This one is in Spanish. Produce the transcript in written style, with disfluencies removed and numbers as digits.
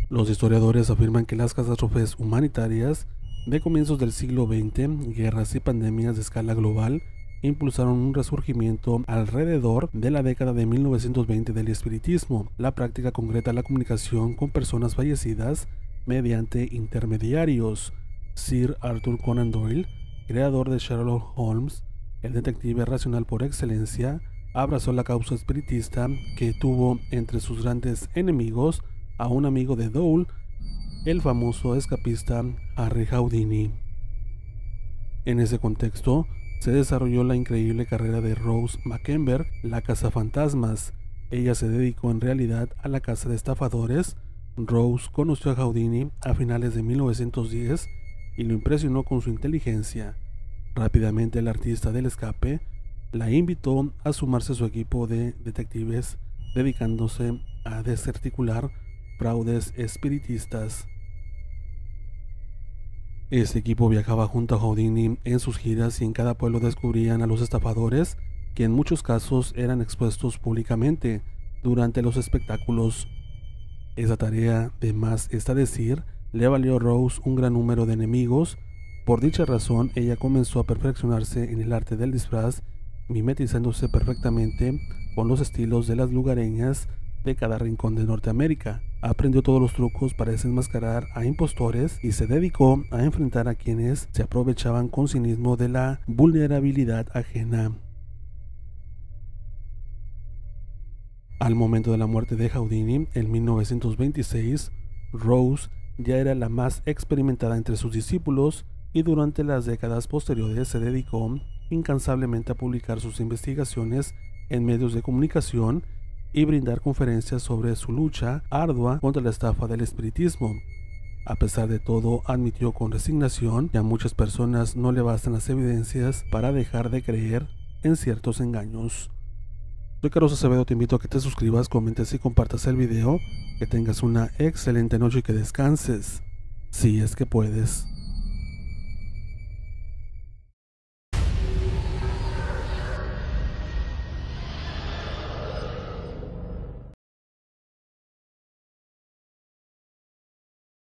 Los historiadores afirman que las catástrofes humanitarias de comienzos del siglo XX, guerras y pandemias de escala global, impulsaron un resurgimiento alrededor de la década de 1920 del espiritismo. La práctica concreta la comunicación con personas fallecidas mediante intermediarios. Sir Arthur Conan Doyle, creador de Sherlock Holmes, el detective racional por excelencia, abrazó la causa espiritista, que tuvo entre sus grandes enemigos a un amigo de Doyle, el famoso escapista Harry Houdini. En ese contexto se desarrolló la increíble carrera de Rose McEmberg, la cazafantasmas. Ella se dedicó en realidad a la caza de estafadores. Rose conoció a Houdini a finales de 1910 y lo impresionó con su inteligencia. Rápidamente el artista del escape la invitó a sumarse a su equipo de detectives, dedicándose a desarticular fraudes espiritistas. Este equipo viajaba junto a Houdini en sus giras y en cada pueblo descubrían a los estafadores, que en muchos casos eran expuestos públicamente durante los espectáculos. Esa tarea, de más está decir, le valió a Rose un gran número de enemigos. Por dicha razón, ella comenzó a perfeccionarse en el arte del disfraz, mimetizándose perfectamente con los estilos de las lugareñas de cada rincón de Norteamérica. Aprendió todos los trucos para desenmascarar a impostores y se dedicó a enfrentar a quienes se aprovechaban con cinismo de la vulnerabilidad ajena. Al momento de la muerte de Houdini, en 1926, Rose ya era la más experimentada entre sus discípulos y durante las décadas posteriores se dedicó incansablemente a publicar sus investigaciones en medios de comunicación y brindar conferencias sobre su lucha ardua contra la estafa del espiritismo. A pesar de todo, admitió con resignación que a muchas personas no le bastan las evidencias para dejar de creer en ciertos engaños. Soy Carlos Acevedo, te invito a que te suscribas, comentes y compartas el video. Que tengas una excelente noche y que descanses, si es que puedes.